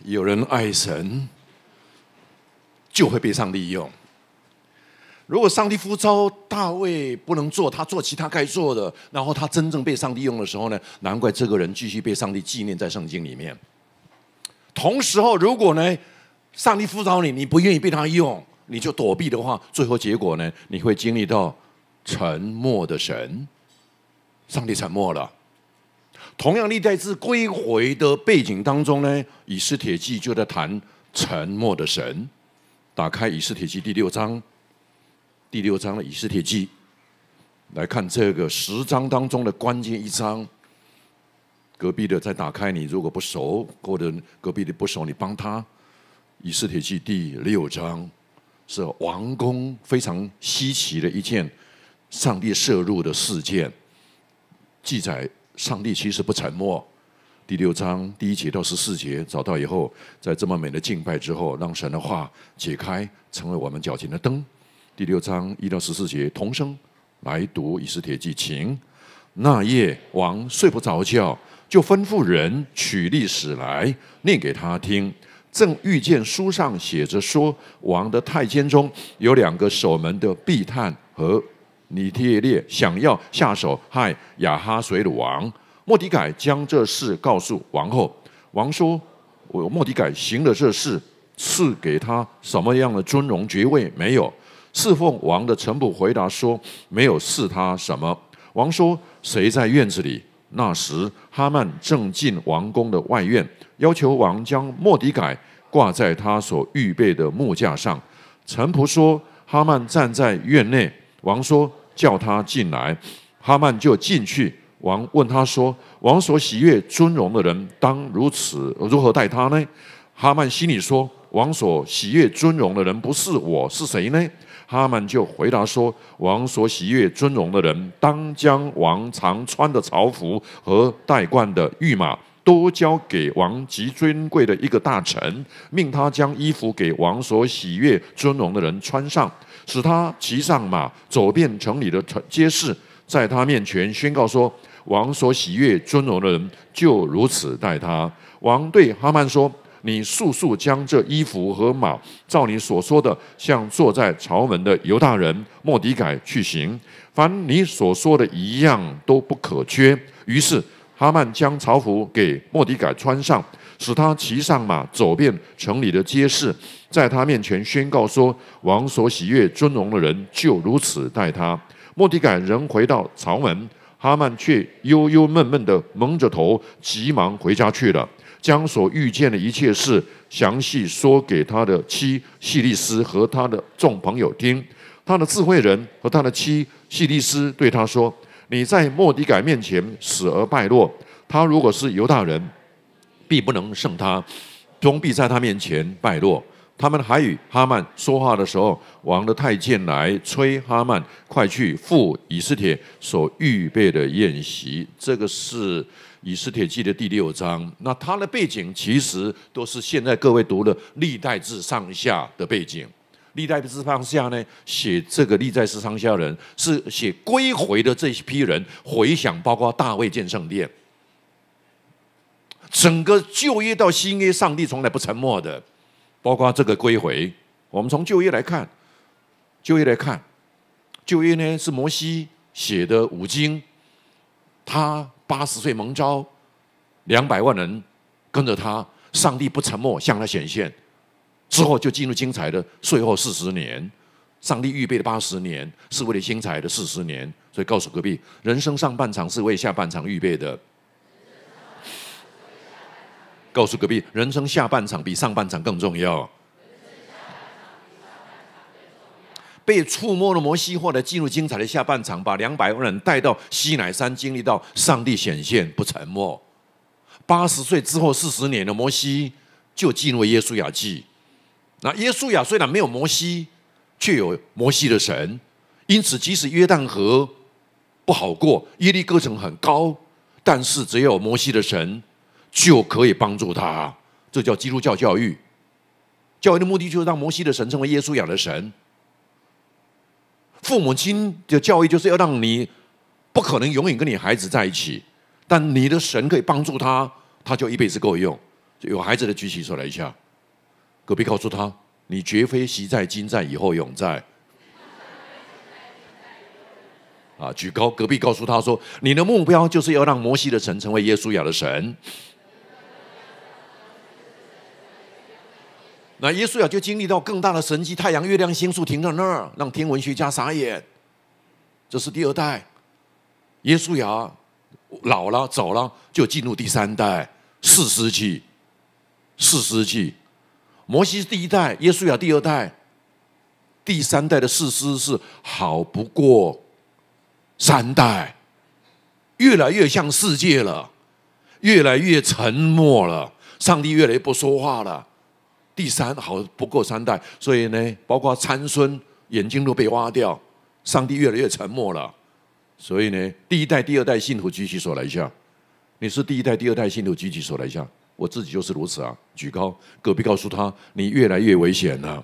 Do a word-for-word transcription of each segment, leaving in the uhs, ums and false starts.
有人爱神，就会被上帝用。如果上帝呼召大卫不能做，他做其他该做的，然后他真正被上帝用的时候呢，难怪这个人继续被上帝纪念在圣经里面。同时候，如果呢，上帝呼召你，你不愿意被他用，你就躲避的话，最后结果呢，你会经历到沉默的神。上帝沉默了。同样，历代志归回的背景当中呢，以斯帖记就在谈沉默的神。打开以斯帖记第六章。第六章的以斯帖记，来看这个十章当中的关键一章。隔壁的再打开，你如果不熟，或者隔壁的不熟，你帮他。以斯帖记第六章是王宫非常稀奇的一件上帝摄入的事件，记载上帝其实不沉默。第六章第一节到十四节找到以后，在这么美的敬拜之后，让神的话解开，成为我们脚前的灯。第六章一到十四节，同声来读以斯帖记。请那夜王睡不着觉，就吩咐人取历史来念给他听。正遇见书上写着说，王的太监中有两个守门的毕探和尼帖列想要下手害亚哈随鲁王。末底改将这事告诉王后，王说：“我末底改行了这事，赐给他什么样的尊荣爵位没有？”侍奉王的臣仆回答说：“没有赐他什么。”王说：“谁在院子里？”那时哈曼正进王宫的外院，要求王将末底改挂在他所预备的木架上。臣仆说：“哈曼站在院内。”王说：“叫他进来。”哈曼就进去。王问他说：“王所喜悦尊荣的人，当如此如何待他呢？”哈曼心里说：“王所喜悦尊荣的人不是我，是谁呢？”哈曼就回答说：“王所喜悦尊荣的人，当将王常穿的朝服和戴冠的御马都交给王极尊贵的一个大臣，命他将衣服给王所喜悦尊荣的人穿上，使他骑上马，走遍城里的街市，在他面前宣告说：王所喜悦尊荣的人，就如此待他。”王对哈曼说：“你速速将这衣服和马，照你所说的，向坐在朝门的犹大人末底改去行，凡你所说的一样都不可缺。”于是哈曼将朝服给末底改穿上，使他骑上马，走遍城里的街市，在他面前宣告说：“王所喜悦尊荣的人，就如此待他。”末底改人回到朝门，哈曼却忧忧闷闷的蒙着头，急忙回家去了。将所遇见的一切事详细说给他的妻细利斯和他的众朋友听。他的智慧人和他的妻细利斯对他说：“你在末底改面前死而败落，他如果是犹大人，必不能胜他，终必在他面前败落。”他们还与哈曼说话的时候，王的太监来催哈曼快去赴以斯帖所预备的宴席。这个是以斯帖记的第六章。那它的背景其实都是现在各位读的历代志上下的背景。历代志上下呢，写这个历代志上下人是写归回的这一批人回想，包括大卫建圣殿。整个旧约到新约，上帝从来不沉默的。包括这个归回，我们从旧约来看，旧约来看，旧约呢是摩西写的五经，他八十岁蒙召，两百万人跟着他，上帝不沉默向他显现，之后就进入精彩的税后四十年。上帝预备的八十年是为了精彩的四十年，所以告诉隔壁，人生上半场是为下半场预备的。告诉隔壁，人生下半场比上半场更重要。被触摸的摩西后来进入精彩的下半场，把两百万人带到西乃山，经历到上帝显现，不沉默。八十岁之后四十年的摩西就进入耶稣亚记。那耶稣亚虽然没有摩西，却有摩西的神，因此即使约旦河不好过，耶利哥城很高，但是只要有摩西的神，就可以帮助他。这叫基督教教育。教育的目的就是让摩西的神成为耶稣亚的神。父母亲的教育就是要让你不可能永远跟你孩子在一起，但你的神可以帮助他，他就一辈子够用。 有孩子的举起手来一下。隔壁告诉他：“你绝非昔在、今在、以后永在。”啊，举高。隔壁告诉他说：“你的目标就是要让摩西的神成为耶稣亚的神。”那耶稣亚就经历到更大的神迹，太阳、月亮、星宿停在那儿，让天文学家傻眼。这是第二代。耶稣亚老了走了，就进入第三代四世纪。四世纪，摩西是第一代，耶稣亚第二代，第三代的士师是好不过三代，越来越像世界了，越来越沉默了，上帝越来越不说话了。第三好不过三代，所以呢，包括参孙眼睛都被挖掉，上帝越来越沉默了。所以呢，第一代、第二代信徒举起手来一下。你是第一代、第二代信徒，举起手来一下。我自己就是如此啊，举高。隔壁告诉他，你越来越危险了。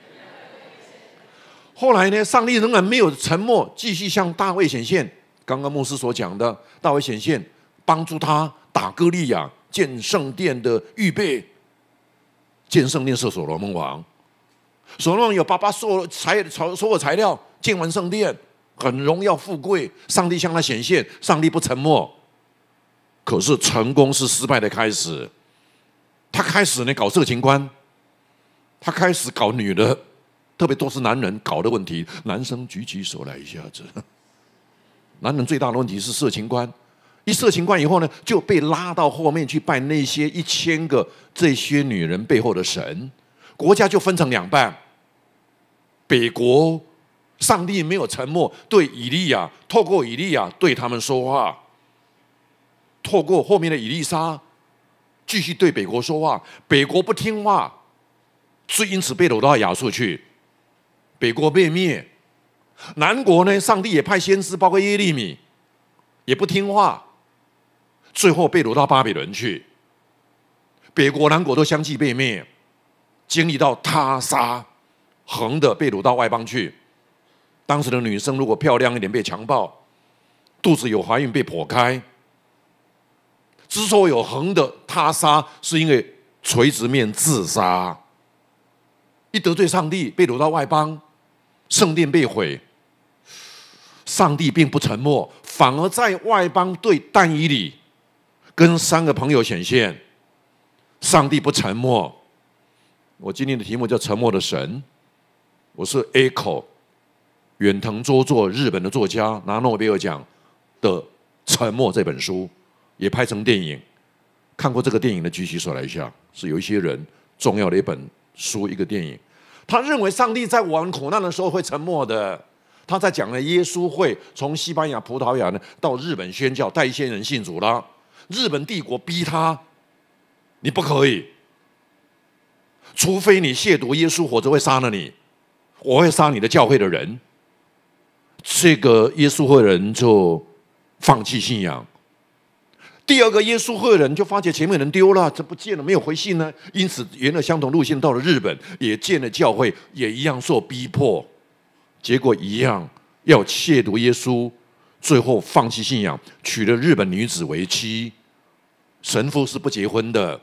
后来呢，上帝仍然没有沉默，继续向大卫显现。刚刚牧师所讲的，大卫显现，帮助他打歌利亚，建圣殿的预备。建圣殿是所罗门王，所罗门有爸爸所有材所有材料，建完圣殿，很荣耀富贵。上帝向他显现，上帝不沉默。可是成功是失败的开始。他开始呢搞色情观，他开始搞女的，特别都是男人搞的问题。男生举起手来一下子。男人最大的问题是色情观。一色情观以后呢，就被拉到后面去拜那些一千个这些女人背后的神，国家就分成两半。北国上帝没有沉默，对以利亚，透过以利亚对他们说话，透过后面的以利沙继续对北国说话，北国不听话，所以因此被掳到亚述去，北国被灭。南国呢，上帝也派先知，包括耶利米，也不听话。最后被掳到巴比伦去，北国南国都相继被灭，经历到他杀，横的被掳到外邦去。当时的女生如果漂亮一点被强暴，肚子有怀孕被剖开。之所以有横的他杀，是因为垂直面自杀。一得罪上帝，被掳到外邦，圣殿被毁。上帝并不沉默，反而在外邦对但以理跟三个朋友显现。上帝不沉默。我今天的题目叫沉默的神。我是 Echo 远藤周作，日本的作家，拿诺贝尔奖的《沉默》这本书也拍成电影。看过这个电影的举起手来一下。是有一些人重要的一本书，一个电影。他认为上帝在我们苦难的时候会沉默的。他在讲了耶稣会从西班牙、葡萄牙呢到日本宣教，带一些人信主了。日本帝国逼他，你不可以，除非你亵渎耶稣，否则会杀了你，我会杀你的教会的人。这个耶稣会的人就放弃信仰。第二个耶稣会的人就发觉前面人丢了，这不见了，没有回信呢，因此沿着相同路线到了日本，也建了教会，也一样受逼迫，结果一样要亵渎耶稣，最后放弃信仰，娶了日本女子为妻。神父是不结婚的。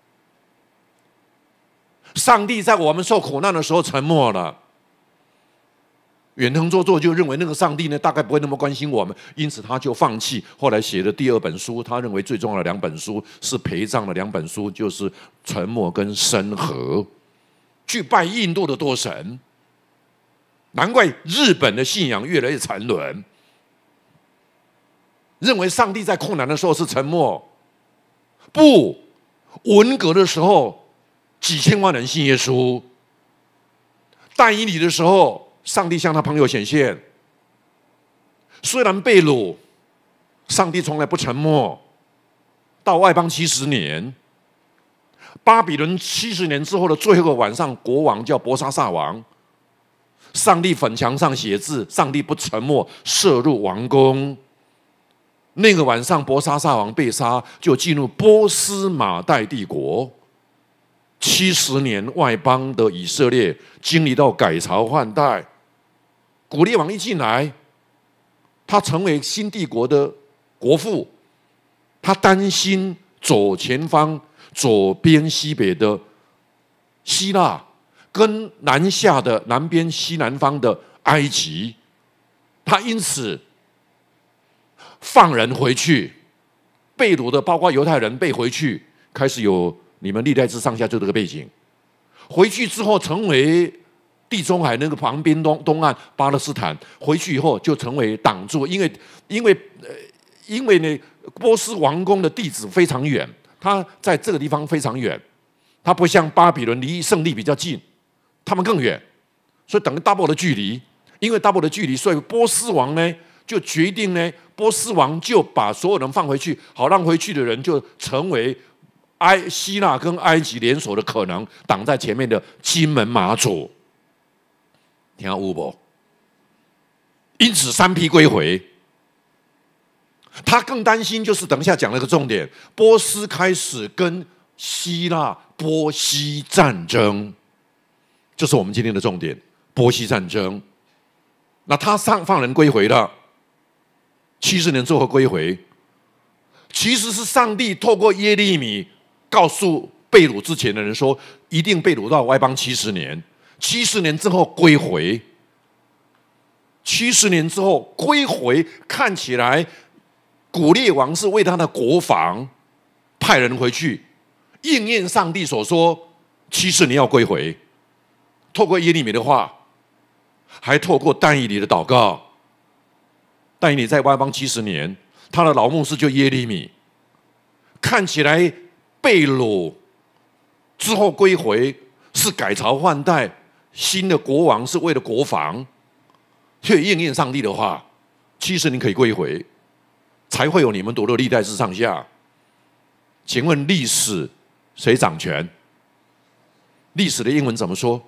上帝在我们受苦难的时候沉默了。远藤周作就认为那个上帝呢，大概不会那么关心我们，因此他就放弃。后来写的第二本书，他认为最重要的两本书是陪葬的两本书，就是《沉默》跟《深河》，去拜印度的多神。难怪日本的信仰越来越沉沦，认为上帝在困难的时候是沉默。不，文革的时候，几千万人信耶稣；但以理的时候，上帝向他朋友显现。虽然被掳，上帝从来不沉默。到外邦七十年，巴比伦七十年之后的最后一个晚上，国王叫伯沙撒王。上帝粉墙上写字，上帝不沉默，射入王宫。那个晚上，伯沙撒王被杀，就进入波斯马代帝国。七十年外邦的以色列经历到改朝换代。古列王一进来，他成为新帝国的国父，他担心左前方左边西北的希腊，跟南下的南边西南方的埃及，他因此放人回去，被掳的包括犹太人被回去，开始有你们历代志上下就这个背景。回去之后成为地中海那个旁边东东岸巴勒斯坦，回去以后就成为挡住，因为因为呃因为呢波斯王宫的地址非常远，他在这个地方非常远，他不像巴比伦离圣地比较近，他们更远，所以等于 double 的距离。因为 double 的距离，所以波斯王呢就决定呢，波斯王就把所有人放回去，好让回去的人就成为埃希腊跟埃及联手的可能，挡在前面的金门马祖，听到有无？因此三批归回。他更担心，就是等一下讲了个重点，波斯开始跟希腊波西战争，这是我们今天的重点，波西战争。那他上放人归回了，七十年之后归回，其实是上帝透过耶利米告诉被掳之前的人说，一定被掳到外邦七十年，七十年之后归回，七十年之后归回，看起来古列王是为他的国防派人回去，应验上帝所说，七十年要归回。透过耶利米的话，还透过但以理的祷告，但以理在外邦七十年，他的老牧师就耶利米，看起来被掳之后归回是改朝换代，新的国王是为了国防，却应验上帝的话，七十年可以归回，才会有你们读的历代志上下。请问历史谁掌权？历史的英文怎么说？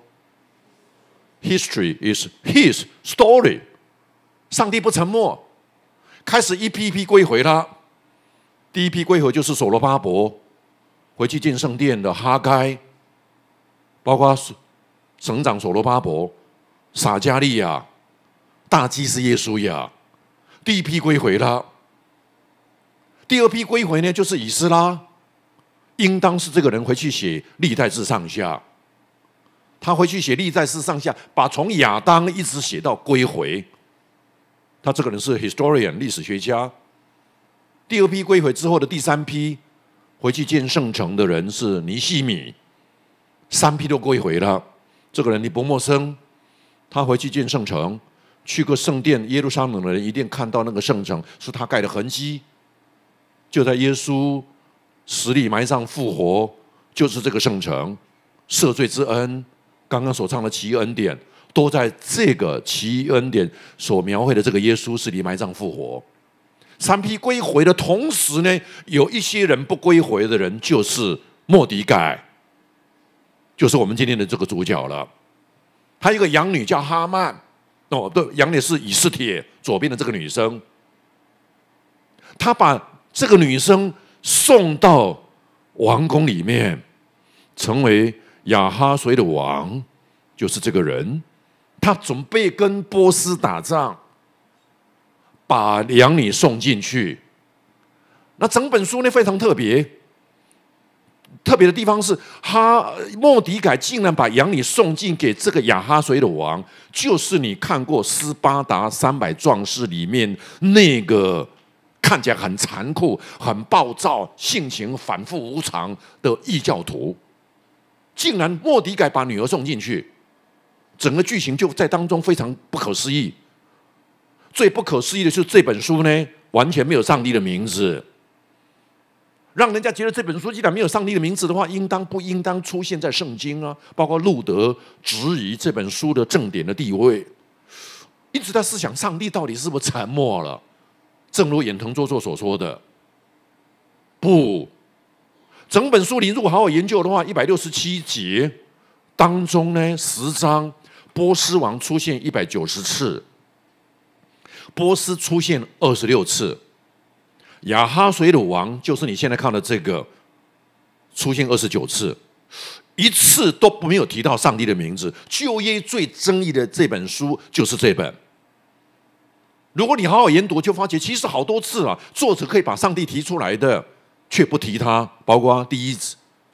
History is his story。 上帝不沉默，开始一批一批归回了。第一批归回就是所罗巴伯，回去建圣殿的哈该，包括省长所罗巴伯、撒迦利亚、大祭司耶稣亚，第一批归回了。第二批归回呢，就是以斯拉，应当是这个人回去写历代志上下。他回去写历代志上下，把从亚当一直写到归回。他这个人是 historian 历史学家。第二批归回之后的第三批回去建圣城的人是尼希米，三批都归回了。这个人你不陌生，他回去建圣城，去过圣殿耶路撒冷的人一定看到那个圣城是他盖的痕迹，就在耶稣死里埋葬复活，就是这个圣城，赦罪之恩。刚刚所唱的奇异恩典，都在这个奇异恩典所描绘的这个耶稣死里埋葬复活。三批归回的同时呢，有一些人不归回的人，就是末底改，就是我们今天的这个主角了。他有一个养女叫哈曼，哦，对，养女是以斯帖左边的这个女生。他把这个女生送到王宫里面，成为亚哈随的王，就是这个人。他准备跟波斯打仗，把养女送进去。那整本书呢非常特别，特别的地方是，哈末底改竟然把养女送进给这个亚哈随的王，就是你看过斯巴达三百壮士里面那个看起来很残酷、很暴躁、性情反复无常的异教徒。竟然末底改把女儿送进去，整个剧情就在当中非常不可思议。最不可思议的是这本书呢，完全没有上帝的名字，让人家觉得这本书既然没有上帝的名字的话，应当不应当出现在圣经啊？包括路德质疑这本书的正典的地位，因此他思想上帝到底是不是沉默了？正如远藤周作所说的，不。整本书你如果好好研究的话，一百六十七节当中呢，十章波斯王出现一百九十次，波斯出现二十六次，亚哈随鲁王就是你现在看的这个，出现二十九次，一次都没有提到上帝的名字。旧约最争议的这本书就是这本。如果你好好研读，就发觉其实好多次啊，作者可以把上帝提出来的，却不提他。包括第一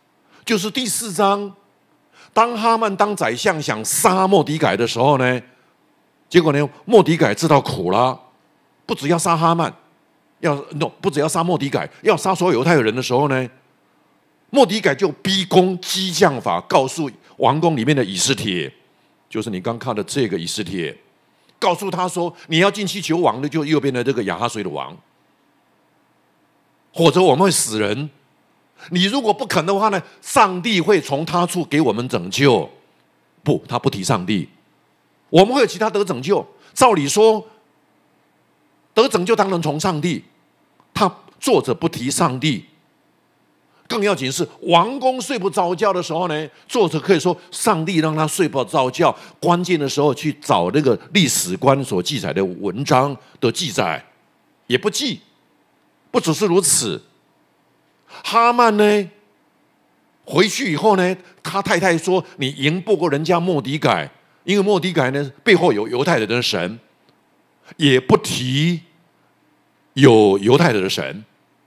就是第四章，当哈曼当宰相想杀末底改的时候呢，结果呢，末底改知道苦了，不只要杀哈曼，要 no 不只要杀末底改，要杀所有犹太人的时候呢，末底改就逼宫激将法，告诉王宫里面的以斯帖，就是你刚看的这个以斯帖，告诉他说，你要进去求王的，就右边的这个亚哈随的王，或者我们会死人。你如果不肯的话呢，上帝会从他处给我们拯救。不，他不提上帝，我们会有其他得拯救。照理说，得拯救当然从上帝，他作者不提上帝。更要紧是王公睡不着觉的时候呢，作者可以说上帝让他睡不着觉，关键的时候去找那个历史官所记载的文章的记载，也不记。不只是如此，哈曼呢回去以后呢，他太太说你赢不过人家末底改，因为末底改呢背后有犹太人的神，也不提有犹太人的神。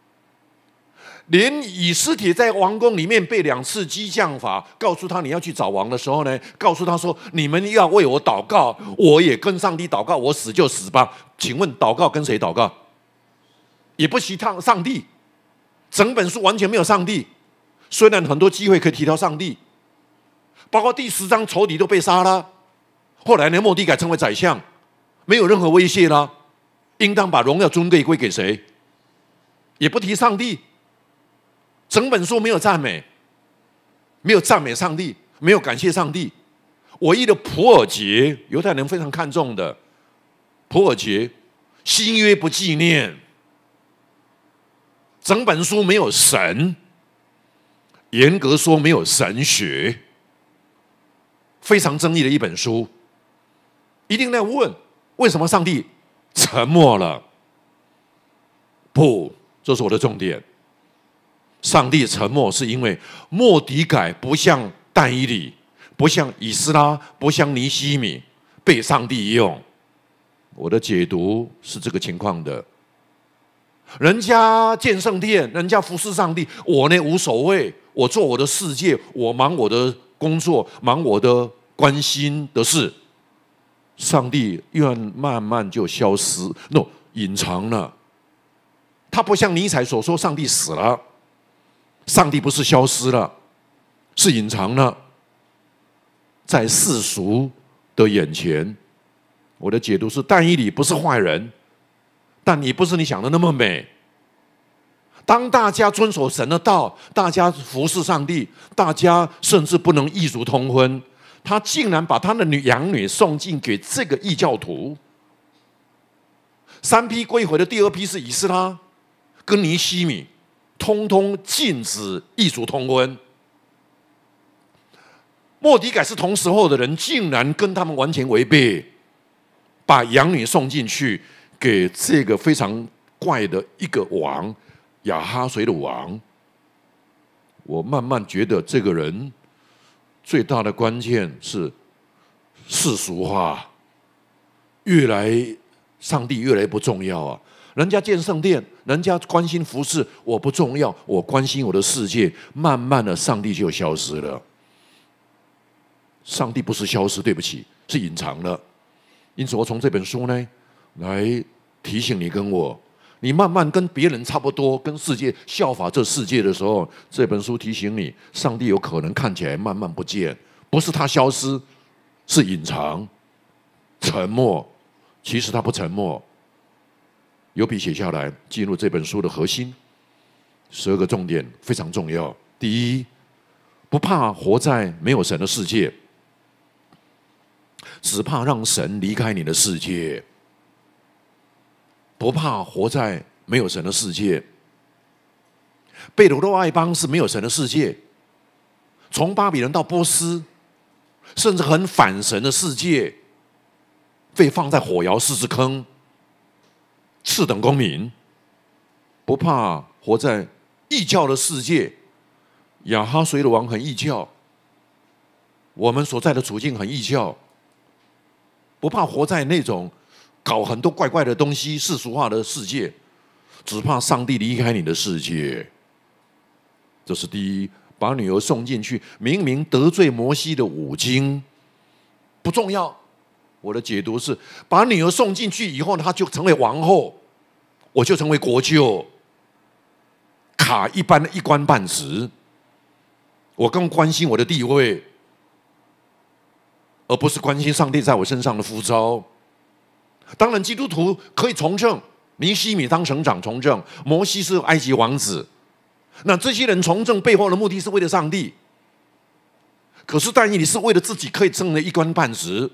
连以斯帖在王宫里面被两次激将法，告诉他你要去找王的时候呢，告诉他说你们要为我祷告，我也跟上帝祷告，我死就死吧。请问祷告跟谁祷告？也不提到上帝，整本书完全没有上帝。虽然很多机会可以提到上帝，包括第十章仇敌都被杀了，后来呢末底改成为宰相，没有任何威胁了，应当把荣耀尊贵归给谁？也不提上帝。整本书没有赞美，没有赞美上帝，没有感谢上帝。唯一的普尔节，犹太人非常看重的普尔节，新约不纪念。整本书没有神，严格说没有神学，非常争议的一本书。一定在问，为什么上帝沉默了？不，这是我的重点。上帝沉默是因为末底改不像但以理，不像以斯拉，不像尼希米被上帝用。我的解读是这个情况的。人家建圣殿，人家服侍上帝，我呢无所谓，我做我的世界，我忙我的工作，忙我的关心的事。上帝愿慢慢就消失 ，no 隐藏了。他不像尼采所说，上帝死了。上帝不是消失了，是隐藏了，在世俗的眼前。我的解读是，但以理不是坏人，但你不是你想的那么美。当大家遵守神的道，大家服侍上帝，大家甚至不能异族通婚，他竟然把他的女养女送进给这个异教徒。三批归回的第二批是以斯拉跟尼希米，通通禁止异族通婚。末底改是同时候的人，竟然跟他们完全违背，把养女送进去给这个非常怪的一个王亚哈随的王。我慢慢觉得这个人最大的关键是世俗化，越来上帝越来越不重要啊！人家建圣殿，人家关心服事，我不重要，我关心我的世界。慢慢的，上帝就消失了。上帝不是消失，对不起，是隐藏了。因此，我从这本书呢，来提醒你跟我，你慢慢跟别人差不多，跟世界效法这世界的时候，这本书提醒你，上帝有可能看起来慢慢不见，不是他消失，是隐藏、沉默。其实他不沉默。有笔写下来，进入这本书的核心，十二个重点非常重要。第一，不怕活在没有神的世界，只怕让神离开你的世界。不怕活在没有神的世界。贝鲁的外邦是没有神的世界，从巴比伦到波斯，甚至很反神的世界，被放在火窑狮子坑。次等公民，不怕活在异教的世界。亚哈随鲁王很异教，我们所在的处境很异教，不怕活在那种搞很多怪怪的东西世俗化的世界，只怕上帝离开你的世界。这是第一， 把女儿送进去，明明得罪摩西的五经，不重要。我的解读是，把女儿送进去以后，她就成为王后，我就成为国舅，卡一般的一官半职。我更关心我的地位，而不是关心上帝在我身上的呼召。当然，基督徒可以从政，尼希米当省长从政，摩西是埃及王子。那这些人从政背后的目的是为了上帝，可是但以理是为了自己可以挣了一官半职。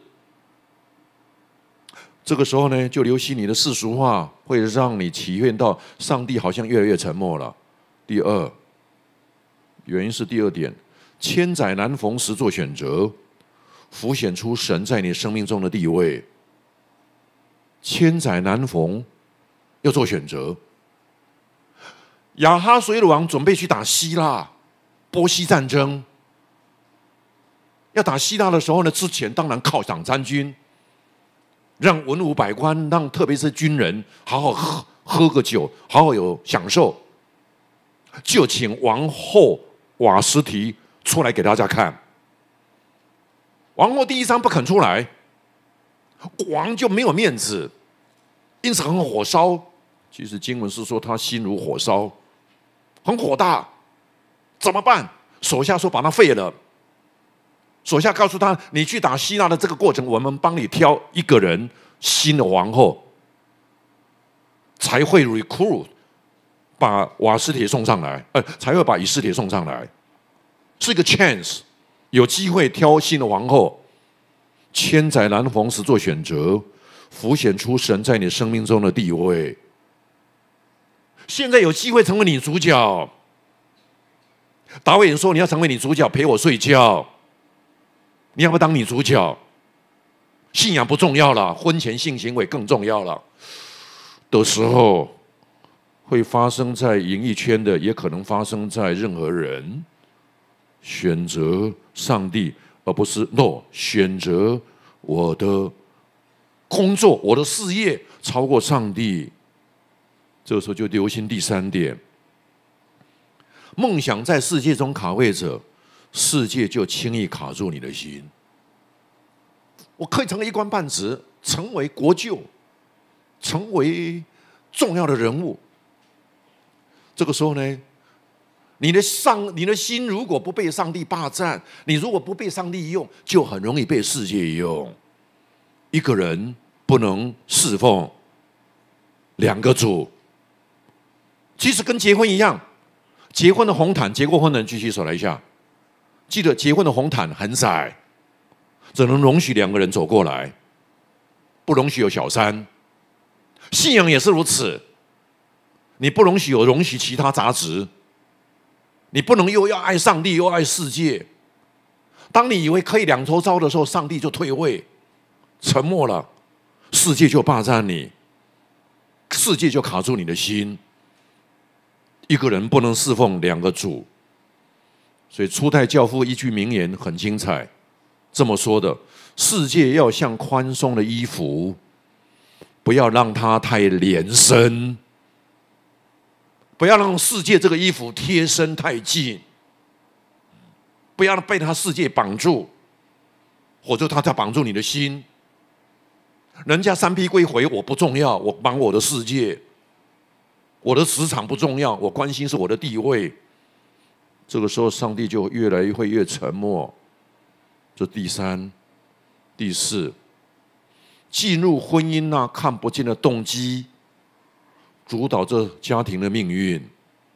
这个时候呢，就留心你的世俗化，会让你体验到上帝好像越来越沉默了。第二，原因是第二点，千载难逢时做选择，浮显出神在你生命中的地位。千载难逢，要做选择。亚哈随鲁王准备去打希腊，波西战争。要打希腊的时候呢，之前当然犒赏参军，让文武百官，让特别是军人好好喝喝个酒，好好有享受。就请王后瓦实提出来给大家看。王后第一章不肯出来，王就没有面子，因此很火烧。其实经文是说他心如火烧，很火大。怎么办？手下说把他废了。手下告诉他，你去打希腊的这个过程，我们帮你挑一个人新的皇后，才会 recruit 把瓦实提送上来，呃，才会把以斯帖送上来，是一个 chance， 有机会挑新的皇后。千载难逢时做选择，浮显出神在你生命中的地位。现在有机会成为你主角。导演说你要成为你主角，陪我睡觉。你要不要当你主角？信仰不重要了，婚前性行为更重要了。的时候，会发生在演艺圈的，也可能发生在任何人。选择上帝，而不是 no， 选择我的工作、我的事业超过上帝。这个时候就留心第三点：梦想在世界中卡位着，世界就轻易卡住你的心。我可以成为一官半职，成为国舅，成为重要的人物。这个时候呢，你的上，你的心如果不被上帝霸占，你如果不被上帝用，就很容易被世界用。一个人不能侍奉两个主，其实跟结婚一样。结婚的红毯，结过婚的人举起手来一下。记得结婚的红毯很窄，只能容许两个人走过来，不容许有小三。信仰也是如此，你不容许有容许其他杂质，你不能又要爱上帝又爱世界。当你以为可以两头招的时候，上帝就退位，沉默了，世界就霸占你，世界就卡住你的心。一个人不能侍奉两个主，所以初代教父一句名言很精彩，这么说的：世界要像宽松的衣服，不要让它太连身，不要让世界这个衣服贴身太近，不要被它世界绑住，或者它在绑住你的心。人家三批归回，我不重要，我忙我的世界。我的职场不重要，我关心是我的地位。这个时候，上帝就越来越会越沉默。这第三、第四，进入婚姻那看不见的动机，主导这家庭的命运。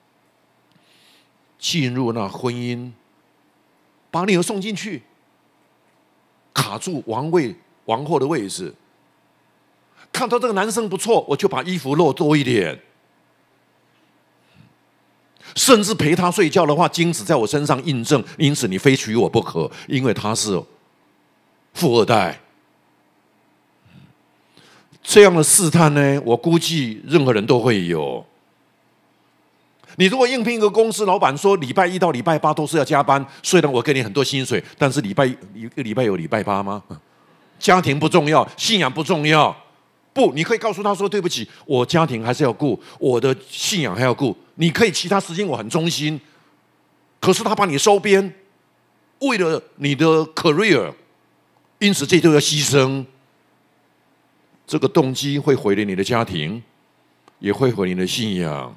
进入那婚姻，把女儿送进去，卡住王位、王后的位置。看到这个男生不错，我就把衣服露多一点。甚至陪他睡觉的话，精子在我身上印证，因此你非娶我不可，因为他是富二代。这样的试探呢，我估计任何人都会有。你如果应聘一个公司，老板说礼拜一到礼拜八都是要加班，虽然我给你很多薪水，但是礼拜一个礼拜有礼拜八吗？家庭不重要，信仰不重要。不，你可以告诉他说：“对不起，我家庭还是要顾，我的信仰还要顾。你可以其他时间我很忠心， 可是他把你收编，为了你的 career， 因此这就要牺牲。这个动机会毁了你的家庭，也会毁你的信仰。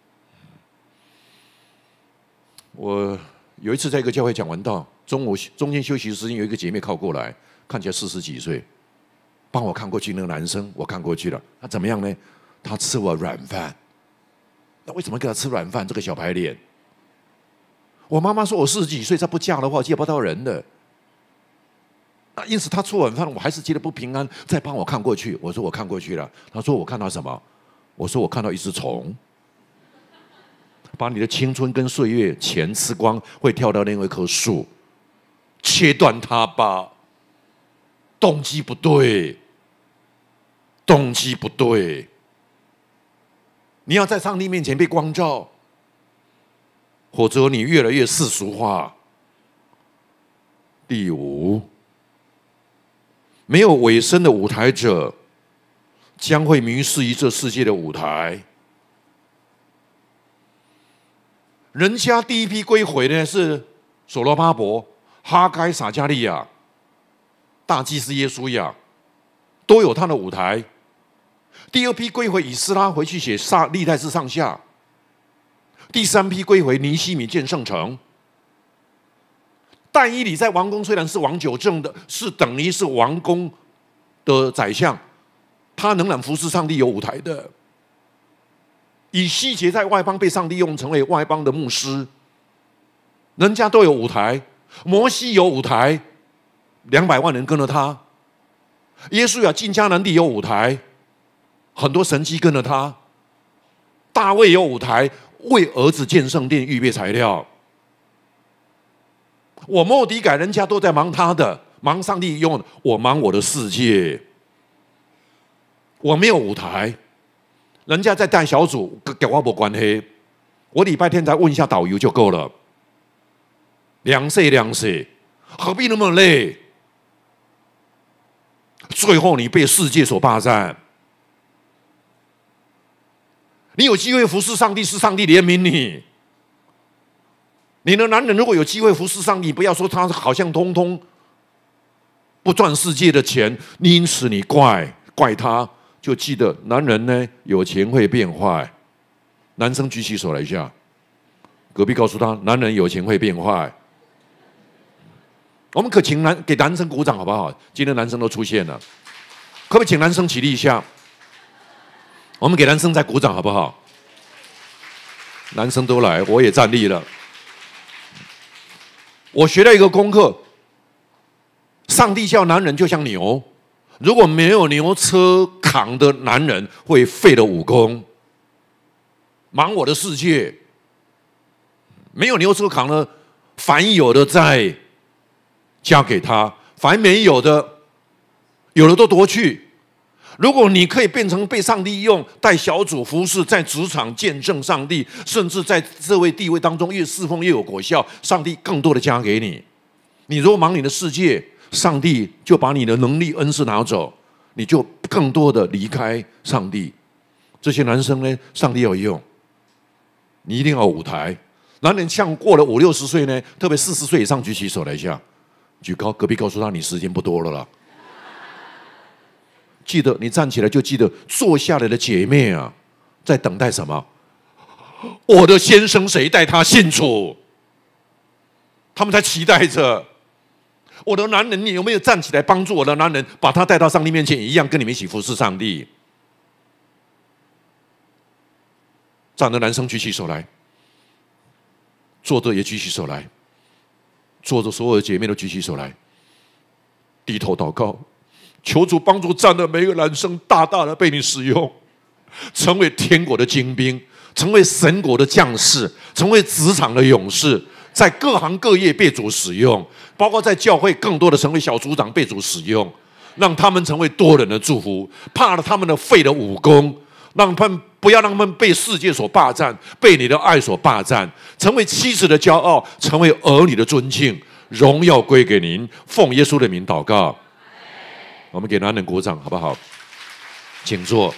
我有一次在一个教会讲完道，中午中间休息时间，有一个姐妹靠过来，看起来四十几岁，帮我看过去那个男生，我看过去了，他怎么样呢？他吃我软饭。那为什么给他吃软饭？这个小白脸。我妈妈说我四十几岁再不嫁的话，接不到人的。那因此他吃晚饭，我还是觉得不平安，再帮我看过去。我说我看过去了。他说我看到什么？我说我看到一只虫，把你的青春跟岁月钱吃光，会跳到另外一棵树，切断它吧。动机不对，动机不对。你要在上帝面前被光照，否则你越来越世俗化。第五，没有尾声的舞台者，将会迷失于这世界的舞台。人家第一批归回呢是所罗巴伯、哈该、撒加利亚、大祭司耶稣亚，都有他的舞台。第二批归回以斯拉，回去写《历代志上下》。第三批归回尼希米建圣城。但以理在王宫虽然是王九正的，是等于是王宫的宰相，他仍然服侍上帝有舞台的。以西结在外邦被上帝用成为外邦的牧师，人家都有舞台。摩西有舞台，两百万人跟着他。耶稣亚进迦南地有舞台，很多神迹跟着他。大卫有舞台，为儿子建圣殿预备材料。我末底改，人家都在忙他的，忙上帝用，我忙我的世界。我没有舞台，人家在带小组，跟我没关系。我礼拜天才问一下导游就够了。两岁两岁，何必那么累？最后你被世界所霸占。你有机会服侍上帝，是上帝怜悯你。你的男人如果有机会服侍上帝，不要说他好像通通不赚世界的钱，因此你怪怪他，就记得男人呢有钱会变坏。男生举起手来一下，隔壁告诉他，男人有钱会变坏。我们可请男给男生鼓掌好不好？今天男生都出现了，可不可以请男生起立一下？我们给男生再鼓掌好不好？男生都来，我也站立了。我学了一个功课，上帝叫男人就像牛，如果没有牛车扛的男人，会废了武功，忙我的世界。没有牛车扛了，凡有的再交给他，凡没有的，有的都夺去。如果你可以变成被上帝用，带小组服侍，在职场见证上帝，甚至在这位地位当中越侍奉越有果效，上帝更多的加给你。你如果忙你的世界，上帝就把你的能力恩赐拿走，你就更多的离开上帝。这些男生呢，上帝要用，你一定要有舞台。男人像过了五六十岁呢，特别四十岁以上举起手来一下，举高，隔壁告诉他你时间不多了啦。记得你站起来就记得，坐下来的姐妹啊，在等待什么？我的先生谁带他信主？他们在期待着。我的男人，你有没有站起来帮助我的男人，把他带到上帝面前，一样跟你们一起服侍上帝？站的男生举起手来，坐着也举起手来，坐着所有的姐妹都举起手来，低头祷告。求主帮助站的每一个男生大大的被你使用，成为天国的精兵，成为神国的将士，成为职场的勇士，在各行各业被主使用，包括在教会更多的成为小组长被主使用，让他们成为多人的祝福，怕了他们的废的武功，让他们不要让他们被世界所霸占，被你的爱所霸占，成为妻子的骄傲，成为儿女的尊敬，荣耀归给您，奉耶稣的名祷告。我们给男人鼓掌好不好？请坐。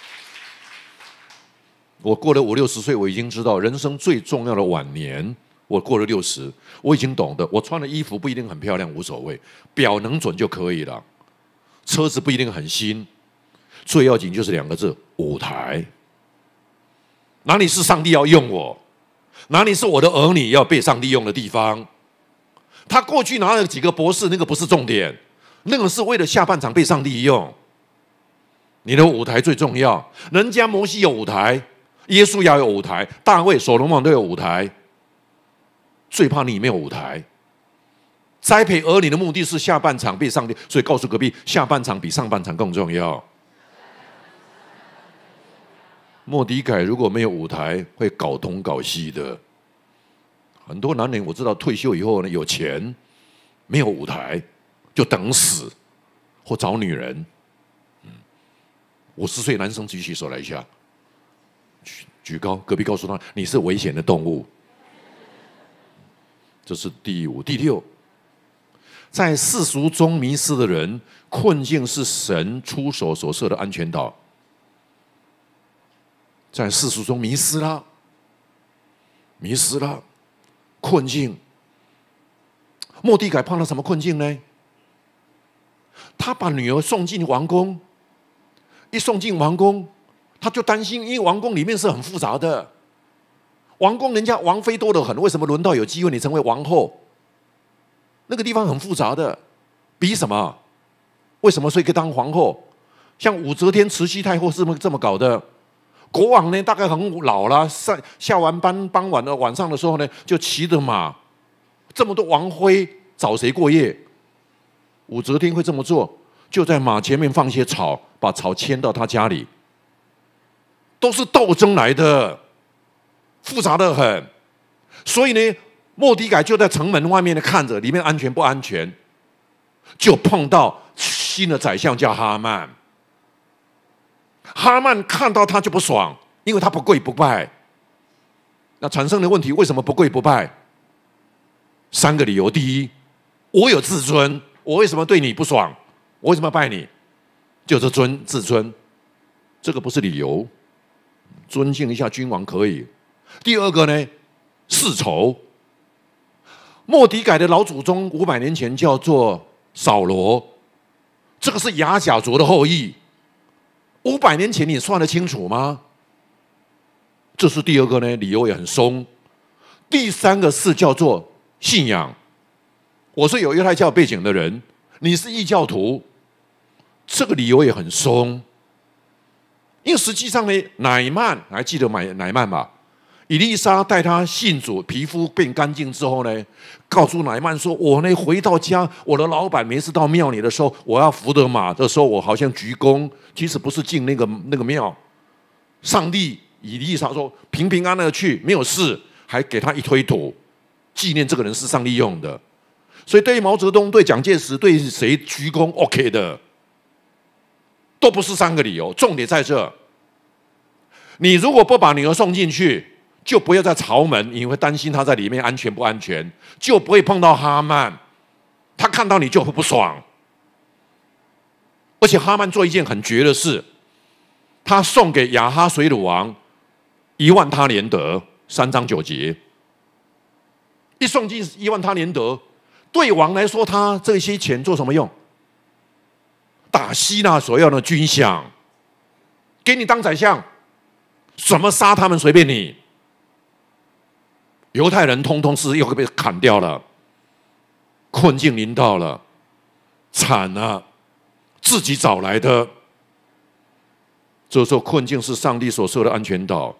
我过了五六十岁，我已经知道人生最重要的晚年， 我过了六十，我已经懂得，我穿的衣服不一定很漂亮，无所谓，表能准就可以了。车子不一定很新，最要紧就是两个字：舞台。哪里是上帝要用我？哪里是我的儿女要被上帝用的地方？他过去拿了几个博士，那个不是重点，那个是为了下半场被上帝用。你的舞台最重要。人家摩西有舞台，耶稣要有舞台，大卫、所罗门都有舞台。最怕你没有舞台。栽培儿女的目的是下半场被上帝，所以告诉隔壁，下半场比上半场更重要。末底改如果没有舞台，会搞东搞西的。很多男人我知道退休以后呢，有钱，没有舞台，就等死，或找女人。五十岁男生举起手来一下，举举高，隔壁告诉他你是危险的动物。这是第五、第六，在世俗中迷失的人，困境是神出手所设的安全岛。在世俗中迷失了，迷失了，困境。末底改碰到什么困境呢？他把女儿送进王宫，一送进王宫，他就担心，因为王宫里面是很复杂的。王宫人家王妃多得很，为什么轮到有机会你成为王后？那个地方很复杂的，比什么？为什么所以可以当皇后？像武则天、慈禧太后是这么搞的。国王呢，大概很老了，下下完班傍晚的晚上的时候呢，就骑着马，这么多王妃找谁过夜？武则天会这么做，就在马前面放些草，把草牵到他家里，都是斗争来的。复杂的很，所以呢，末底改就在城门外面看着，里面安全不安全，就碰到新的宰相叫哈曼。哈曼看到他就不爽，因为他不跪不拜。那产生的问题，为什么不跪不拜？三个理由：第一，我有自尊，我为什么对你不爽？我为什么要拜你？就是尊自尊，这个不是理由。尊敬一下君王可以。第二个呢，世仇。末底改的老祖宗五百年前叫做扫罗，这个是亚甲族的后裔。五百年前你算得清楚吗？这是第二个呢，理由也很松。第三个是叫做信仰。我是有犹太教背景的人，你是异教徒，这个理由也很松。因为实际上呢，乃曼还记得乃乃曼吧？以利沙带他信主，皮肤变干净之后呢，告诉乃曼说：“我呢回到家，我的老板每次到庙里的时候，我要扶着马的时候，我好像鞠躬，其实不是进那个那个庙。上帝以利沙说平平安安的去，没有事，还给他一推土，纪念这个人是上帝用的。所以对于毛泽东、对蒋介石、对谁鞠躬 ，OK 的，都不是三个理由。重点在这，你如果不把女儿送进去，就不要在朝门，你会担心他在里面安全不安全，就不会碰到哈曼，他看到你就会不爽。而且哈曼做一件很绝的事，他送给亚哈水鲁王一万他连得，三章九节。一送进一万他连得，对王来说，他这些钱做什么用？打希腊所要的军饷，给你当宰相，怎么杀他们随便你。犹太人通通是又被砍掉了，困境临到了，惨了，自己找来的。这时候困境是上帝所设的安全岛，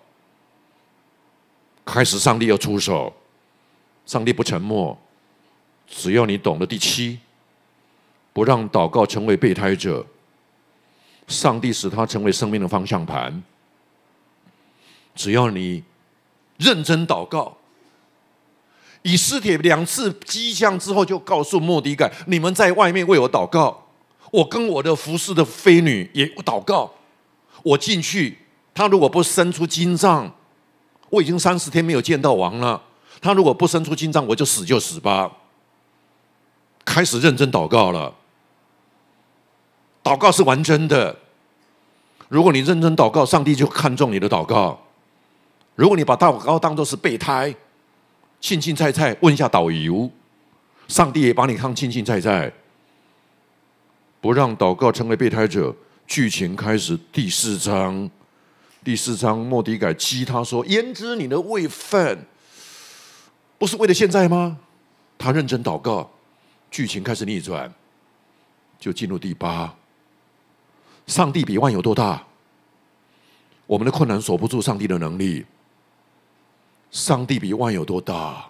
开始上帝要出手，上帝不沉默，只要你懂得第七，不让祷告成为备胎者，上帝使他成为生命的方向盘。只要你认真祷告。以斯帖两次激将之后，就告诉末底改：你们在外面为我祷告，我跟我的服侍的妃女也祷告。我进去，他如果不伸出金杖，我已经三十天没有见到王了。他如果不伸出金杖，我就死就死吧。开始认真祷告了，祷告是玩真的。如果你认真祷告，上帝就看重你的祷告。如果你把祷告当作是备胎， 庆庆菜菜，问一下导游，上帝也帮你看庆庆菜菜。不让祷告成为备胎者，剧情开始第四章。第四章，末底改激他说：“焉知你的位分，不是为了现在吗？”他认真祷告，剧情开始逆转，就进入第八。上帝比万有多大？我们的困难锁不住上帝的能力。上帝比万有多大？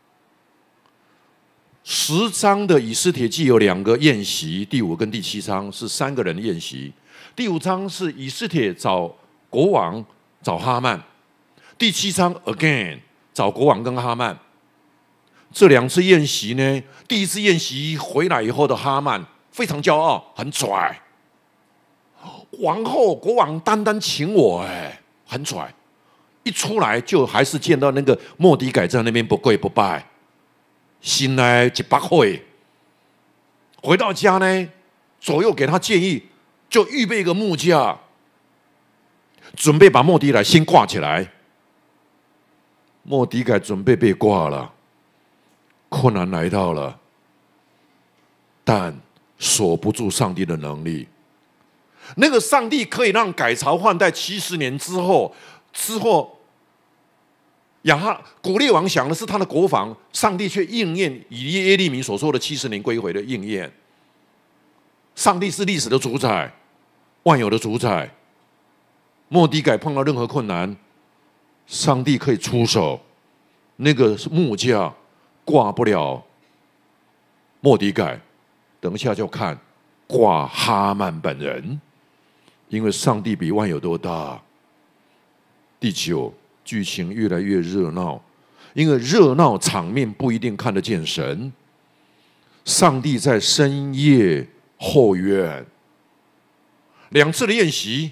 十章的以斯帖记有两个宴席，第五跟第七章是三个人的宴席。第五章是以斯帖找国王找哈曼，第七章 again 找国王跟哈曼。这两次宴席呢，第一次宴席回来以后的哈曼非常骄傲，很拽。王后国王单单请我，哎，很拽。一出来就还是见到那个末底改在那边不跪不拜，心呢一百岁。回到家呢，左右给他建议，就预备一个木架，准备把末底改先挂起来。末底改准备被挂了，困难来到了，但锁不住上帝的能力。那个上帝可以让改朝换代七十年之后，之后亚哈古列王想的是他的国防，上帝却应验以耶利米所说的七十年归回的应验。上帝是历史的主宰，万有的主宰。末底改碰到任何困难，上帝可以出手。那个木架挂不了末底改，等一下就看挂哈曼本人。因为上帝比万有多大。第九，剧情越来越热闹，因为热闹场面不一定看得见神。上帝在深夜后院，两次的宴席，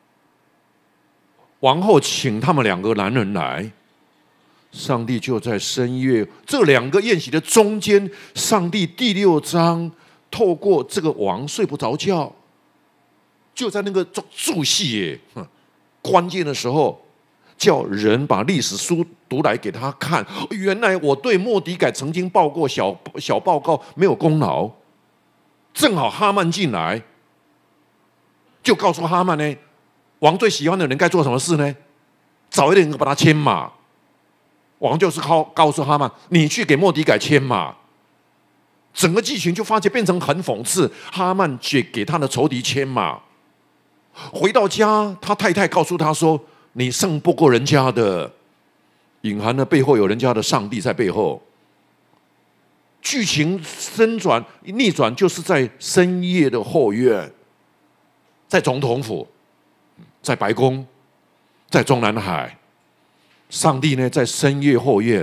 王后请他们两个男人来，上帝就在深夜这两个宴席的中间。上帝第六章透过这个王睡不着觉，就在那个注戏耶，关键的时候，叫人把历史书读来给他看。原来我对末底改曾经报过小小报告，没有功劳。正好哈曼进来，就告诉哈曼呢，王最喜欢的人该做什么事呢？找一个人把他牵马。王就是告告诉哈曼，你去给末底改牵马。整个剧情就发觉变成很讽刺，哈曼却给他的仇敌牵马。回到家，他太太告诉他说：“你胜不过人家的。”隐含的背后有人家的上帝在背后。剧情伸转逆转，就是在深夜的后院，在总统府，在白宫，在中南海。上帝呢，在深夜后院。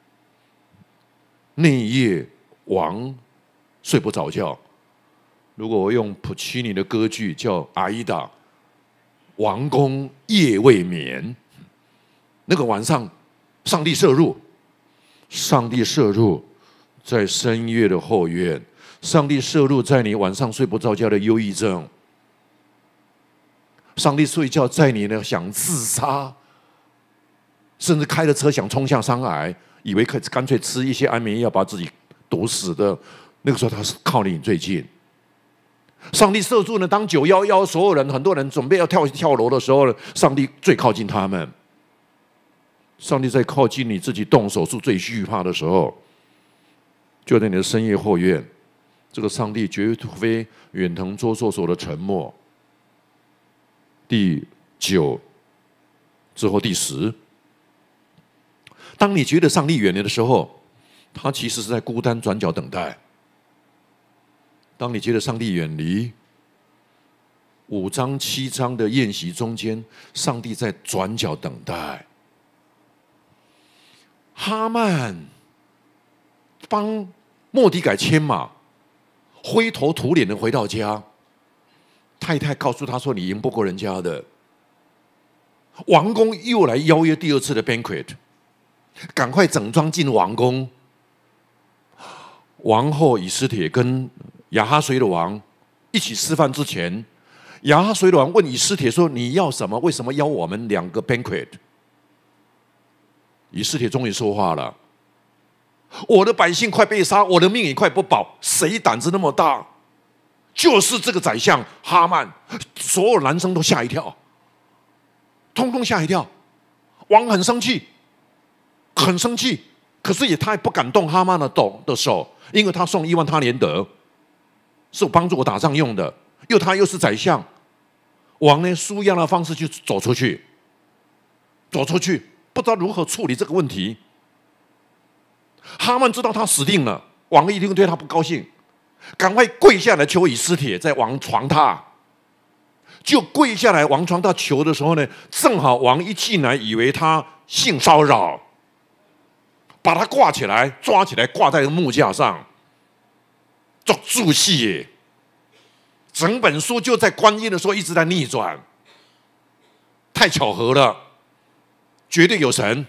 那一夜，王睡不着觉。如果我用普契尼的歌剧叫《阿依达》，王宫夜未眠。那个晚上，上帝摄入，上帝摄入在深夜的后院，上帝摄入在你晚上睡不着觉的忧郁症，上帝睡觉在你呢想自杀，甚至开了车想冲向山崖，以为可以干脆吃一些安眠药把自己毒死的，那个时候他是靠你最近。上帝摄住呢，当九一一所有人很多人准备要跳跳楼的时候，上帝最靠近他们。上帝在靠近你自己动手术最惧怕的时候，就在你的深夜后院。这个上帝绝非远藤周作所的沉默。第九之后第十，当你觉得上帝远离的时候，他其实是在孤单转角等待。当你觉得上帝远离，五章七章的宴席中间，上帝在转角等待。哈曼帮末底改牵马，灰头土脸的回到家，太太告诉他说：“你赢不过人家的。”王宫又来邀约第二次的 banquet， 赶快整装进王宫。王后以斯帖跟亚哈随鲁王一起吃饭之前，亚哈随鲁王问以斯帖说：“你要什么？为什么邀我们两个 banquet？” 以斯帖终于说话了， 我的百姓快被杀，我的命也快不保，谁胆子那么大？就是这个宰相哈曼，所有男生都吓一跳，通通吓一跳。王很生气，很生气，可是也他也不敢动哈曼的手的手，因为他送一万他连德，是帮助我打仗用的，又他又是宰相。王呢，舒压的方式去走出去，走出去，不知道如何处理这个问题。哈曼知道他死定了，王一定对他不高兴。赶快跪下来求以斯帖，在王床榻，就跪下来王床榻求的时候呢，正好王一进来，以为他性骚扰，把他挂起来，抓起来挂在木架上，做助戏耶。整本书就在关键的时候一直在逆转，太巧合了，绝对有神。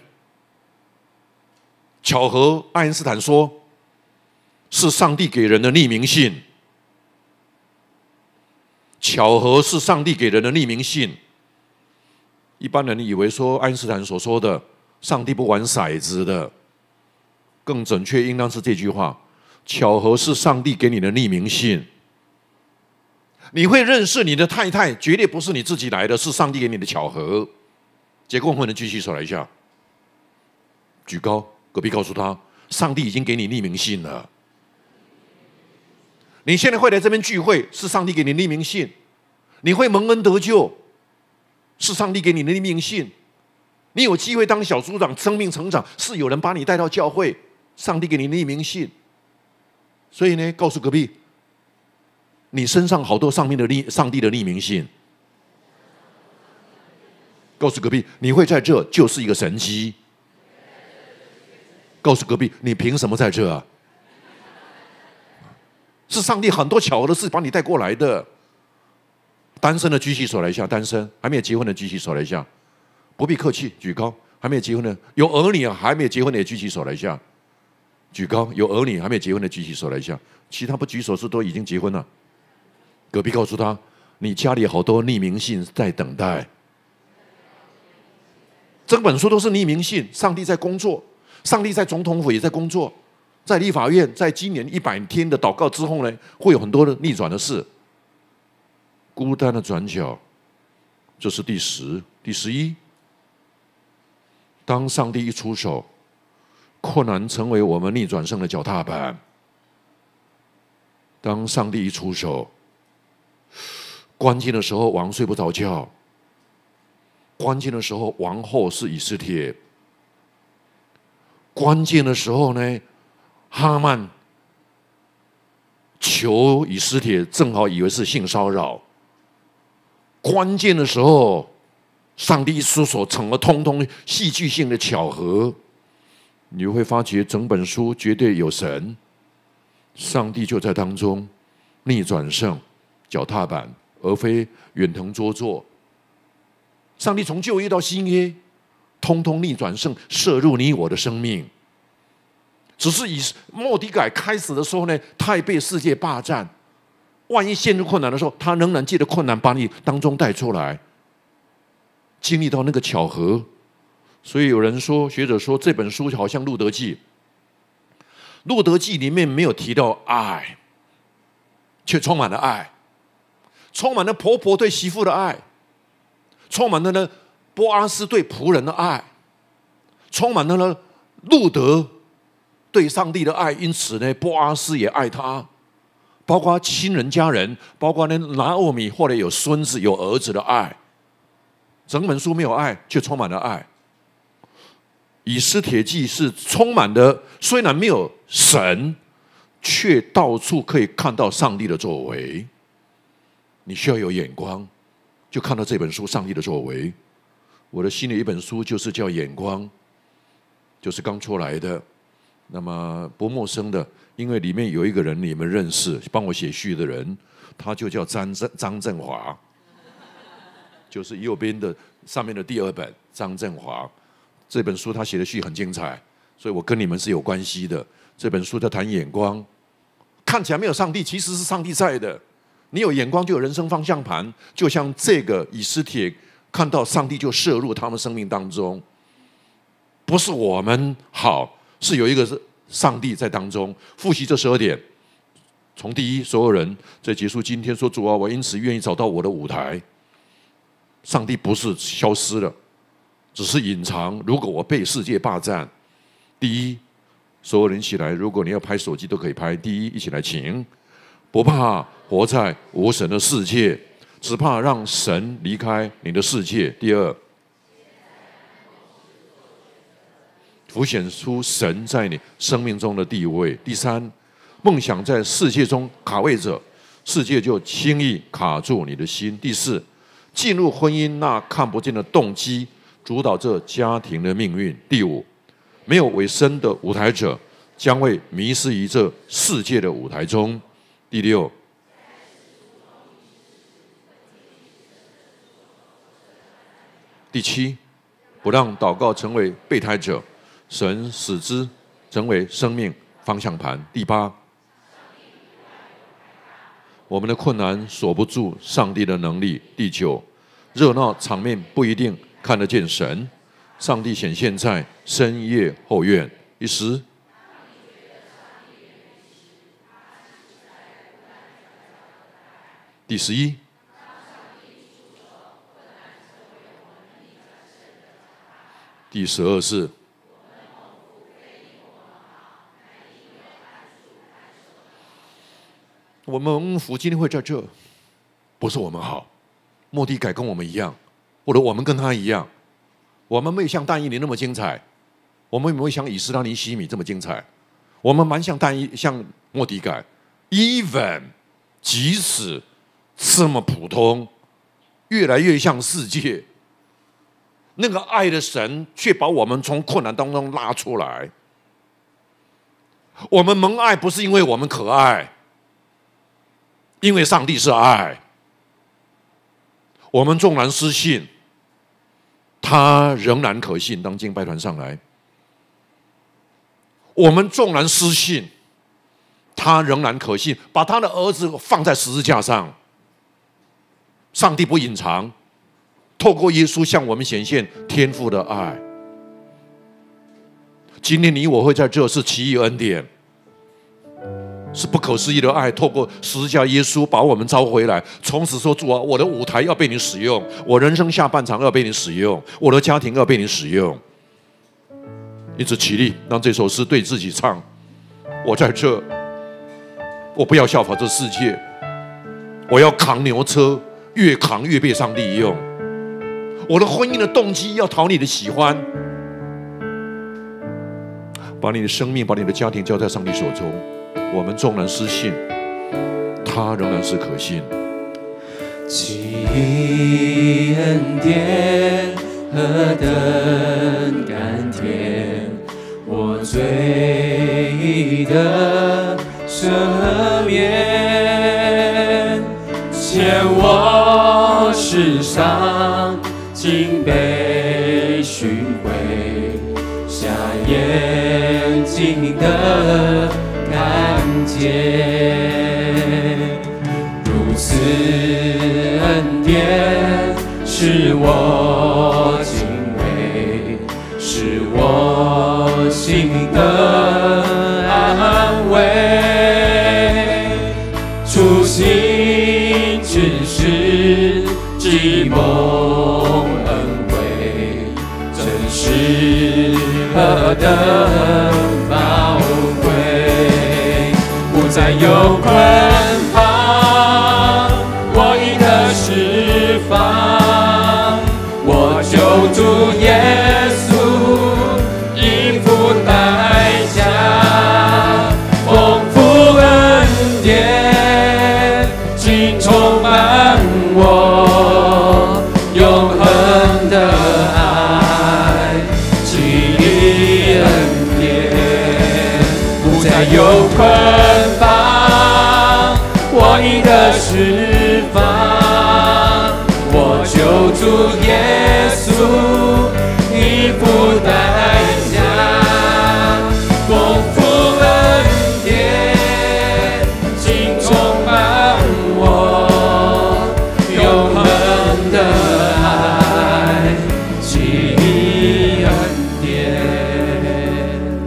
巧合，爱因斯坦说，是上帝给人的匿名信。巧合是上帝给人的匿名信。一般人以为说爱因斯坦所说的上帝不玩骰子的，更准确应当是这句话：巧合是上帝给你的匿名信。你会认识你的太太，绝对不是你自己来的，是上帝给你的巧合。结婚后能举起手来一下，举高，隔壁告诉他，上帝已经给你匿名信了。你现在会来这边聚会，是上帝给你匿名信；你会蒙恩得救，是上帝给你的匿名信；你有机会当小组长、生命成长，是有人把你带到教会，上帝给你匿名信。所以呢，告诉隔壁，你身上好多上面的匿上帝的匿名信。告诉隔壁，你会在这就是一个神迹。告诉隔壁，你凭什么在这啊？是上帝很多巧合的事把你带过来的。单身的举起手来一下，单身还没有结婚的举起手来一下，不必客气，举高。还没有结婚的，有儿女啊，还没有结婚的也举起手来一下，举高。有儿女还没有结婚的举起手来一下，其他不举手是都已经结婚了。隔壁告诉他，你家里好多匿名信在等待。整本书都是匿名信，上帝在工作，上帝在总统府也在工作。在立法院，在今年一百天的祷告之后呢，会有很多的逆转的事。孤单的转角，这是第十、第十一。当上帝一出手，困难成为我们逆转胜的脚踏板。当上帝一出手，关键的时候王睡不着觉，关键的时候王后是以斯帖，关键的时候呢，哈曼求以斯帖，正好以为是性骚扰。关键的时候，上帝出手，成了通通戏剧性的巧合。你会发觉整本书绝对有神，上帝就在当中逆转胜脚踏板，而非远藤卓作。上帝从旧约到新约，通通逆转胜射入你我的生命。只是以末底改开始的时候呢，他也被世界霸占。万一陷入困难的时候，他仍然借着困难把你当中带出来，经历到那个巧合。所以有人说，学者说这本书好像《路德记》，《路德记》里面没有提到爱，却充满了爱，充满了婆婆对媳妇的爱，充满了呢波阿斯对仆人的爱，充满了呢路德对上帝的爱。因此呢，波阿斯也爱他。包括亲人家人，包括呢拿俄米后来有孙子有儿子的爱。整本书没有爱，却充满了爱。以斯帖记是充满的，虽然没有神，却到处可以看到上帝的作为。你需要有眼光，就看到这本书上帝的作为。我的新的一本书就是叫《眼光》，就是刚出来的，那么不陌生的。因为里面有一个人你们认识，帮我写序的人，他就叫张振张振华，就是右边的上面的第二本张振华。这本书他写的序很精彩，所以我跟你们是有关系的。这本书在谈眼光，看起来没有上帝，其实是上帝在的。你有眼光，就有人生方向盘。就像这个以斯帖看到上帝，就射入他们生命当中。不是我们好，是有一个是上帝在当中。复习这十二点，从第一，所有人在结束今天说：“主啊，我因此愿意找到我的舞台。”上帝不是消失了，只是隐藏。如果我被世界霸占，第一，所有人一起来。如果你要拍手机都可以拍。第一，一起来，请。不怕活在无神的世界，只怕让神离开你的世界。第二，凸显出神在你生命中的地位。第三，梦想在世界中卡位着，世界就轻易卡住你的心。第四，进入婚姻那看不见的动机，主导这家庭的命运。第五，没有委身的舞台者，将会迷失于这世界的舞台中。第六，第七，不让祷告成为备胎者，神使之成为生命方向盘。第八，我们的困难锁不住上帝的能力。第九，热闹场面不一定看得见神，上帝显现在深夜后院。第十，第十一，第十二是我们蒙福今天会在这，不是我们好，末底改跟我们一样，或者我们跟他一样，我们没有像但以理那么精彩，我们也没有像以斯拉尼西米这么精彩，我们蛮像但以像末底改 ，even 即使这么普通，越来越像世界，那个爱的神却把我们从困难当中拉出来。我们蒙爱不是因为我们可爱，因为上帝是爱。我们纵然失信，他仍然可信。当敬拜团上来，我们纵然失信，他仍然可信，把他的儿子放在十字架上。上帝不隐藏，透过耶稣向我们显现天父的爱。今天你我会在这，是奇异恩典，是不可思议的爱。透过十字架耶稣把我们召回来，从此说：主啊，我的舞台要被你使用，我人生下半场要被你使用，我的家庭要被你使用。因此起立，让这首诗对自己唱：我在这，我不要效法这世界，我要扛牛车，越扛越被上帝用。我的婚姻的动机要讨你的喜欢，把你的生命，把你的家庭交在上帝手中。我们纵然失信，他仍然是可信。 奇异恩典何等甘甜，我罪的赦免，牵我世上竟被寻回，瞎眼睛的看见，如此恩典使我敬畏，使我心的安慰。初心只是寂寞恩惠，真是何等宝贵。不再有捆绑，我已得释放，我救主耶稣应付代价，丰富恩典竟充满我，永恒的爱，奇异恩典，不再有捆绑，我已得释放，我救主耶稣已付代价，丰富恩典竟充满我，永恒的爱，奇异恩典。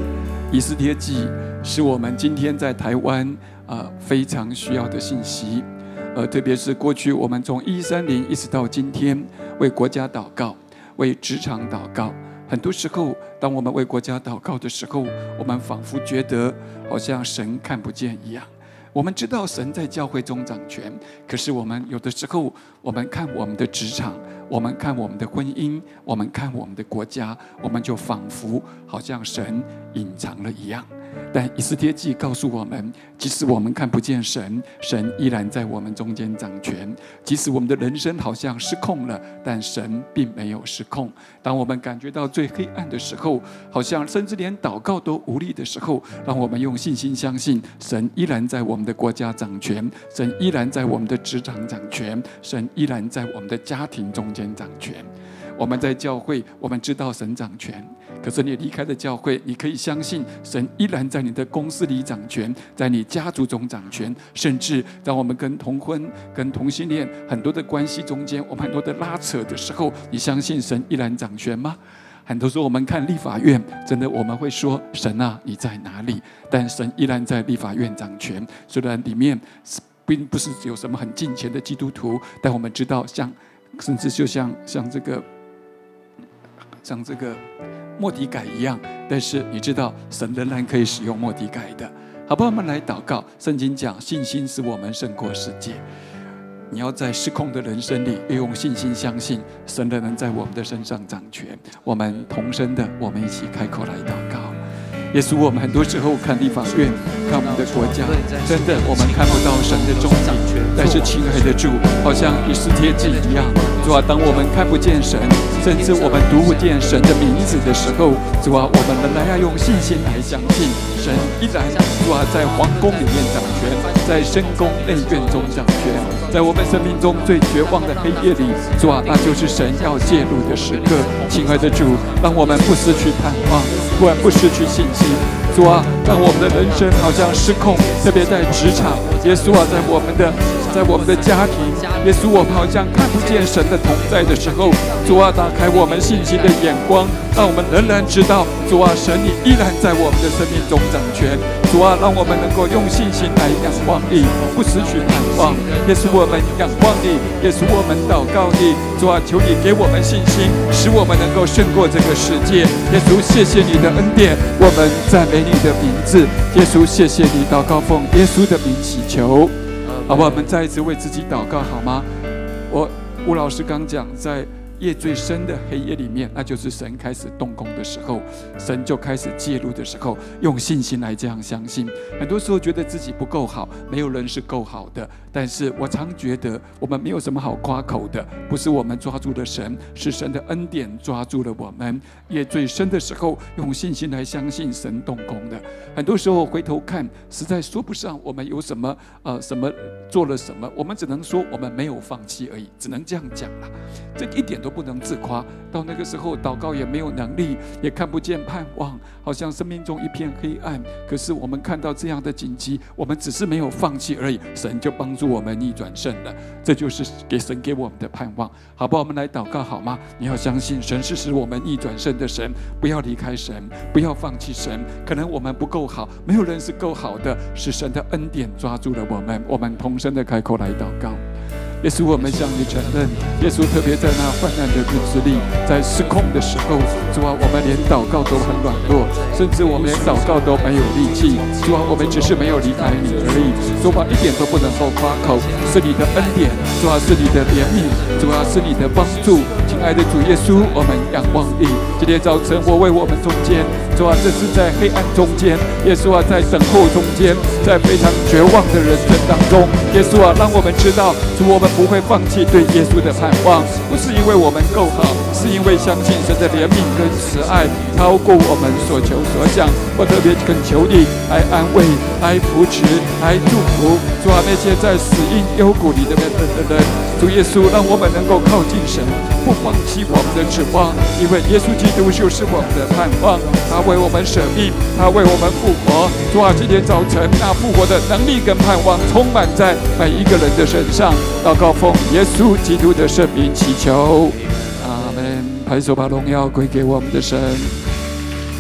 以斯帖记是我们今天在台湾啊、呃、非常需要的信息，呃，特别是过去我们从一三零一直到今天，为国家祷告，为职场祷告。很多时候，当我们为国家祷告的时候，我们仿佛觉得好像神看不见一样。我们知道神在教会中掌权，可是我们有的时候，我们看我们的职场，我们看我们的婚姻，我们看我们的国家，我们就仿佛好像神隐藏了一样。但以斯帖记告诉我们，即使我们看不见神，神依然在我们中间掌权。即使我们的人生好像失控了，但神并没有失控。当我们感觉到最黑暗的时候，好像甚至连祷告都无力的时候，让我们用信心相信，神依然在我们的国家掌权，神依然在我们的职场掌权，神依然在我们的家庭中间掌权。我们在教会，我们知道神掌权，可是你离开了教会，你可以相信神依然在你的公司里掌权，在你家族中掌权，甚至当我们跟同婚、跟同性恋很多的关系中间，我们很多的拉扯的时候，你相信神依然掌权吗？很多时候我们看立法院，真的我们会说神啊，你在哪里？但神依然在立法院掌权，虽然里面并不是有什么很敬虔的基督徒，但我们知道像甚至就像像这个像这个末底改一样，但是你知道神仍然可以使用末底改的，好不好？我们来祷告。圣经讲信心使我们胜过世界，你要在失控的人生里要用信心相信神仍然在我们的身上掌权。我们同声的，我们一起开口来祷告。耶稣，我们很多时候看立法院，看我们的国家，真的我们看不到神的踪影。但是亲爱的主，好像以斯帖记一样，主啊，当我们看不见神，甚至我们读不见神的名字的时候，主啊，我们仍然要用信心来相信神依然，主啊，在皇宫里面掌权，在深宫内院中掌权，在我们生命中最绝望的黑夜里，主啊，那就是神要介入的时刻。亲爱的主，让我们不失去盼望，不然不失去信心。主啊，让我们的人生好像失控，特别在职场。耶稣啊，在我们的在我们的家庭，耶稣，我们好像看不见神的同在的时候，主啊，打开我们信心的眼光，让我们仍然知道，主啊，神你依然在我们的生命中掌权。主啊，让我们能够用信心来仰望你，不失去盼望。耶稣，我们仰望你，耶稣，我们祷告你。主啊，求你给我们信心，使我们能够胜过这个世界。耶稣，谢谢你的恩典，我们赞美你的名字。耶稣，谢谢你，祷告奉耶稣的名祈求。好不好？我们再一次为自己祷告好吗？我吴老师刚讲，在夜最深的黑夜里面，那就是神开始动工的时候，神就开始介入的时候，用信心来这样相信。很多时候觉得自己不够好，没有人是够好的，但是我常觉得我们没有什么好夸口的，不是我们抓住了神，是神的恩典抓住了我们。夜最深的时候，用信心来相信神动工的。很多时候回头看，实在说不上我们有什么呃什么做了什么，我们只能说我们没有放弃而已，只能这样讲了。这一点都不能自夸。到那个时候，祷告也没有能力，也看不见盼望，好像生命中一片黑暗。可是我们看到这样的紧急，我们只是没有放弃而已，神就帮助我们逆转胜了。这就是给神给我们的盼望，好不好？我们来祷告好吗？你要相信神是使我们逆转胜的神，不要离开神，不要放弃神。可能我们不够好，没有人是够好的，是神的恩典抓住了我们。我们同声的开口来祷告。耶稣，我们向你承认，耶稣特别在那患难的日子里，在失控的时候，主啊，我们连祷告都很软弱，甚至我们连祷告都没有力气。主啊，我们只是没有离开你而已。主啊，一点都不能够夸口，是你的恩典，主啊，是你的怜悯，主啊，是你的帮助。亲爱的主耶稣，我们仰望你。今天早晨，我为我们中间，主啊，这是在黑暗中间，耶稣啊，在等候中间，在非常绝望的人生当中，耶稣啊，让我们知道，主我们不会放弃对耶稣的盼望，不是因为我们够好，是因为相信神的怜悯跟慈爱超过我们所求所想。我特别恳求你来安慰、来扶持、来祝福，主啊，那些在死荫幽谷里的人，主耶稣，让我们能够靠近神，不放弃我们的指望，因为耶稣基督就是我们的盼望。他为我们舍命，他为我们复活。主啊，今天早晨那复活的能力跟盼望充满在每一个人的身上。祷告奉耶稣基督的圣名祈求，阿门。拍手把荣耀归给我们的神。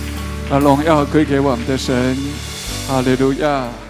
啊，荣耀归给我们的神，哈利路亚。